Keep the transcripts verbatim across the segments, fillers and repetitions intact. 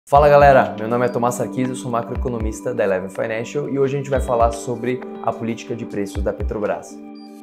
Fala galera, meu nome é Tomás Sarquis, eu sou macroeconomista da Eleven Financial e hoje a gente vai falar sobre a política de preços da Petrobras.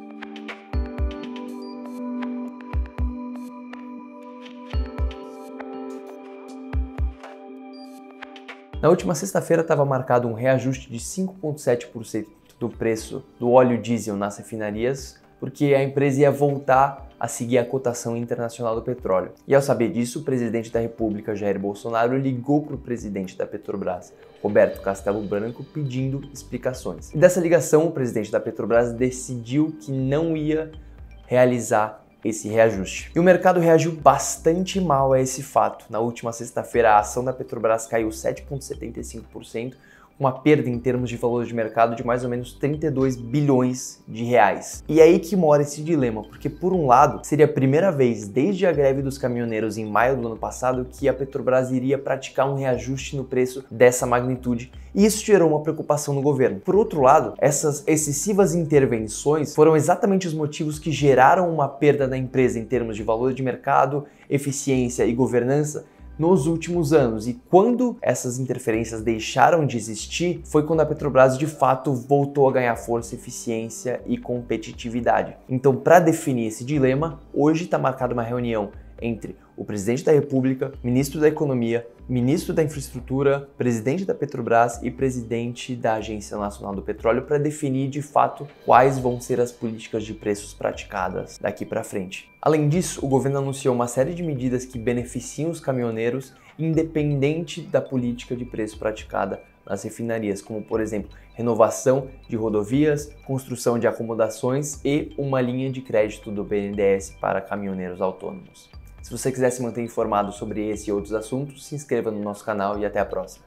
Na última sexta-feira estava marcado um reajuste de cinco vírgula sete por cento do preço do óleo diesel nas refinarias, porque a empresa ia voltar a seguir a cotação internacional do petróleo. E ao saber disso, o presidente da República, Jair Bolsonaro, ligou para o presidente da Petrobras, Roberto Castello Branco, pedindo explicações. E dessa ligação, o presidente da Petrobras decidiu que não ia realizar esse reajuste. E o mercado reagiu bastante mal a esse fato. Na última sexta-feira, a ação da Petrobras caiu sete vírgula setenta e cinco por cento, uma perda em termos de valor de mercado de mais ou menos trinta e dois bilhões de reais. E é aí que mora esse dilema, porque por um lado, seria a primeira vez desde a greve dos caminhoneiros em maio do ano passado que a Petrobras iria praticar um reajuste no preço dessa magnitude, e isso gerou uma preocupação no governo. Por outro lado, essas excessivas intervenções foram exatamente os motivos que geraram uma perda da empresa em termos de valor de mercado, eficiência e governança nos últimos anos. E quando essas interferências deixaram de existir, foi quando a Petrobras de fato voltou a ganhar força, eficiência e competitividade. Então, para definir esse dilema, hoje está marcada uma reunião entre o presidente da República, ministro da Economia, ministro da Infraestrutura, presidente da Petrobras e presidente da Agência Nacional do Petróleo para definir de fato quais vão ser as políticas de preços praticadas daqui para frente. Além disso, o governo anunciou uma série de medidas que beneficiam os caminhoneiros independente da política de preço praticada nas refinarias, como por exemplo, renovação de rodovias, construção de acomodações e uma linha de crédito do B N D E S para caminhoneiros autônomos. Se você quiser se manter informado sobre esse e outros assuntos, se inscreva no nosso canal e até a próxima.